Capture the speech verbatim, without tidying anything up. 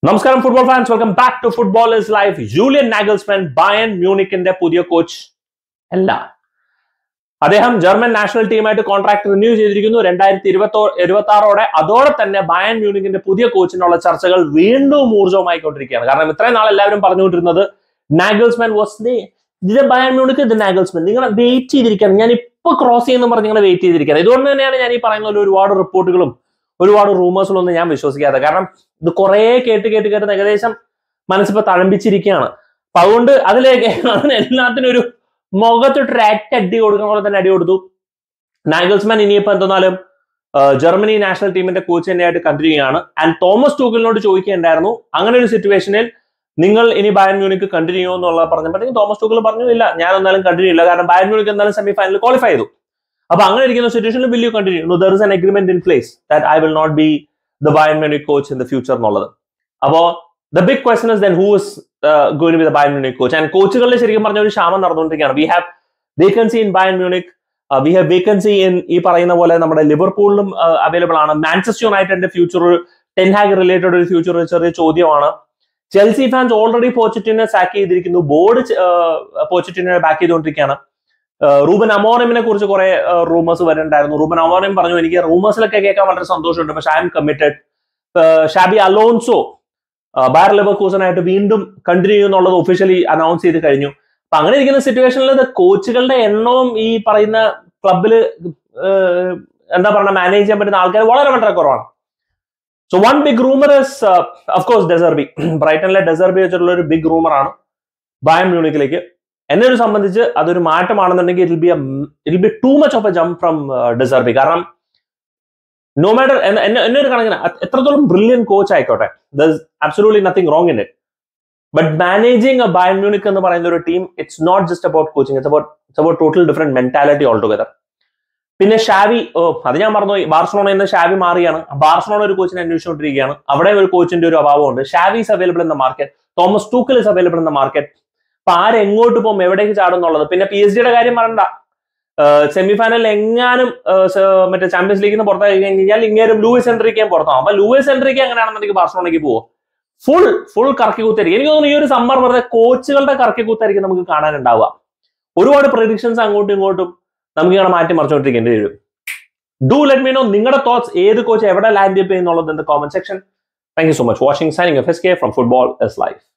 നമസ്കാരം football fans, welcome back to football is life. Julian Nagelsmann Bayern മ്യൂണിക്കിന്റെ പുതിയ coach അല്ല. അദ്ദേഹം ജർമ്മൻ നാഷണൽ ടീമായിട്ട് കോൺട്രാക്ട് റിന്യൂ ചെയ്തിരിക്കുന്നു രണ്ടായിരത്തി ഇരുപത്തി ഇരുപത്തി ആറോടെ. അതോടെ തന്നെ ബയൺ മ്യൂണിക്കിന്റെ പുതിയ കോച്ചിനുള്ള ചർച്ചകൾ വീണ്ടും ഊർജ്ജമായിക്കൊണ്ടിരിക്കുകയാണ്. കാരണം ഇത്രയും നാൾ എല്ലാവരും പറഞ്ഞുകൊണ്ടിരുന്നത് നാഗൽസ്മാൻ വാസ് ഇത് ബയൺ മ്യൂണിക്ക്, ഇത് നാഗൽസ്മാൻ, നിങ്ങളെ വെയിറ്റ് ചെയ്തിരിക്കുകയാണ്, ഞാൻ ഇപ്പൊ ക്രോസ് ചെയ്യുന്ന പറഞ്ഞ് നിങ്ങളെ വെയിറ്റ് ചെയ്തിരിക്കുകയാണ്. ഇതുകൊണ്ട് തന്നെയാണ് ഞാൻ ഈ പറയുന്ന പോലെ ഒരുപാട് റിപ്പോർട്ടുകളും ഒരുപാട് റൂമേഴ്സുകളും ഒന്നും ഞാൻ വിശ്വസിക്കാതെ. കാരണം ഇത് കുറെ കേട്ട് കേട്ട് കേട്ട് ഏകദേശം മനസ്സിപ്പോ തഴമ്പിച്ചിരിക്കുകയാണ്. അപ്പൊ അതുകൊണ്ട് അതിലേക്ക് അതിന് എല്ലാത്തിനും ഒരു മുഖത്തൊട്ടൊരു അറ്റ അടി കൊടുക്കുന്ന പോലെ തന്നെ അടി കൊടുത്തു. നാഗൽസ്മാൻ ഇനിയിപ്പോ എന്തെന്നാലും ജർമ്മനി നാഷണൽ ടീമിന്റെ കോച്ച് തന്നെയായിട്ട് കണ്ടിന്യൂ ചെയ്യാണ്. ആൻഡ് തോമസ് ടൂക്കലിനോട് ചോദിക്കുകയുണ്ടായിരുന്നു, അങ്ങനെ ഒരു സിറ്റുവേഷനിൽ നിങ്ങൾ ഇനി ബയൺ മ്യൂണിക്ക് കണ്ടിന്യൂ ചെയ്യുമോ എന്നുള്ളത് പറഞ്ഞപ്പോഴത്തേക്കും തോമസ് ടൂക്കൽ പറഞ്ഞു, ഇല്ല, ഞാൻ എന്തായാലും കണ്ടിന്യൂ ഇല്ല, കാരണം ബയൺ മ്യൂണിക്ക് എന്തായാലും സെമി ഫൈനലിൽ ക്വാളിഫൈ ചെയ്തു. അപ്പൊ അങ്ങനെ ഇരിക്കുന്ന സിറ്റുവേഷനിൽ will you continue? No, there is an agreement in place that I will not be the Bayern Munich coach in the future എന്നുള്ളത്. അപ്പോ the big question is then who is going to be the Bayern Munich coach? And കോച്ചുകളിൽ ശരിക്കും പറഞ്ഞ ഒരു ക്ഷാമം നടന്നുകൊണ്ടിരിക്കുകയാണ്. We have vacancy in Bayern Munich, we have vacancy in ഈ പറയുന്ന പോലെ നമ്മുടെ ലിവർപൂളിലും അവൈലബിൾ ആണ്. മാഞ്ചസ്റ്റർ യുണൈറ്റഡിന്റെ ഫ്യൂച്ചർ, ടെൻ ഹാഗ് റിലേറ്റഡ് ഒരു ഫ്യൂച്ചർ ചെറിയ ചോദ്യമാണ്. ചെൽസി ഫാൻസ് ഓൾറെഡി പോച്ചറ്റിനെ സാക്ക് ചെയ്തിരിക്കുന്നു, ബോർഡ് പോച്ചറ്റിനെ ബാക്ക് ചെയ്തുകൊണ്ടിരിക്കുകയാണ്. റൂബൻ അമോറിമിനെ കുറിച്ച് കുറെ റൂമേഴ്സ് വരുന്നുണ്ടായിരുന്നു. റൂബൻ അമോറിം പറഞ്ഞു, എനിക്ക് റൂമേഴ്സിലൊക്കെ കേൾക്കാൻ വളരെ സന്തോഷമുണ്ട്, പക്ഷെ I am committed. Xabi Alonso Bayer ലെവർകൂസനായിട്ട് വീണ്ടും കണ്ടിന്യൂ ചെയ്യുന്നുള്ളത് ഒഫീഷ്യലി അനൗൺസ് ചെയ്ത് കഴിഞ്ഞു. അപ്പൊ അങ്ങനെ ഇരിക്കുന്ന സിറ്റുവേഷനിൽ കോച്ചുകളുടെ എണ്ണവും ഈ പറയുന്ന ക്ലബില് എന്താ പറയുക മാനേജ് ചെയ്യാൻ പറ്റുന്ന ആൾക്കാർ വളരെ വളരെ കുറവാണ്. So one big rumour is of course De Zerbi. ബ്രൈറ്റണിലെ ഡെസർബി വെച്ചിട്ടുള്ള ഒരു ബിഗ് റൂമറാണ് ബയൺ മ്യൂണിക്കിലേക്ക്. എന്നെ ഒരു സംബന്ധിച്ച് അതൊരു മാറ്റമാണെന്നുണ്ടെങ്കിൽ it will be it be too much of a jump from De Zerbi. കാരണം നോ മാറ്റർ എന്നെ ഒരു കണക്കിന് എത്രത്തോളം ബ്രില്യൻ കോച്ച് ആയിക്കോട്ടെ, there is absolutely nothing wrong in it, but managing a Bayern Munich എന്ന് പറയുന്ന ഒരു team, it's not just about coaching, it's about it's about total different mentality all together. പിന്നെ Xavi, ഓ അത് ഞാൻ മറന്നുപോയി, ബാർസലോണയിൽ നിന്ന് ഷാവി മാറിയാണ്. ബാർസലോണ ഒരു കോച്ചിനെ അന്വേഷിച്ചുകൊണ്ടിരിക്കുകയാണ്. അവിടെ ഒരു കോച്ചിന്റെ ഒരു അഭാവമുണ്ട്. Xavi is available in the market, Thomas Tuchel is available in the market. അപ്പൊ ആരെങ്ങോട്ട് പോകും, എവിടേക്ക് ചാടും എന്നുള്ളത്. പിന്നെ പി എസ് ജിയുടെ കാര്യം പറയണ്ട, സെമിഫൈനലിൽ എങ്ങാനും മറ്റേ ചാമ്പ്യൻസ് ലീഗിൽ നിന്ന് പുറത്തായി കഴിഞ്ഞാൽ ഇങ്ങേരും ലൂയിസ് എൻട്രിക്കാൻ പുറത്താവും. അപ്പൊ ലൂയിസ് എൻട്രിക്ക് എങ്ങനെയാണെന്നുണ്ടെങ്കിൽ ബാർസലോണയ്ക്ക് പോവോ? ഫുൾ ഫുൾ കറക്കി കൂത്തായിരിക്കും. എനിക്ക് തോന്നുന്നു ഈ ഒരു സമ്മർ വെറുതെ കോച്ചുകളുടെ കറക്കി കൂത്തായിരിക്കും നമുക്ക് കാണാനുണ്ടാവുക. ഒരുപാട് പ്രഡിക്ഷൻസ് അങ്ങോട്ടും ഇങ്ങോട്ടും നമുക്ക് ഇങ്ങനെ മാറ്റി മറിച്ചുകൊണ്ടിരിക്കേണ്ടി വരും. ഡു ലെറ്റ് മീ നോ നിങ്ങളുടെ തോട്ട്സ്, ഏത് കോച്ച് എവിടെ ലാൻഡ് ചെയ്യുന്നുള്ളത് in the comment section. Thank you so much watching. Signing off S K from football is life.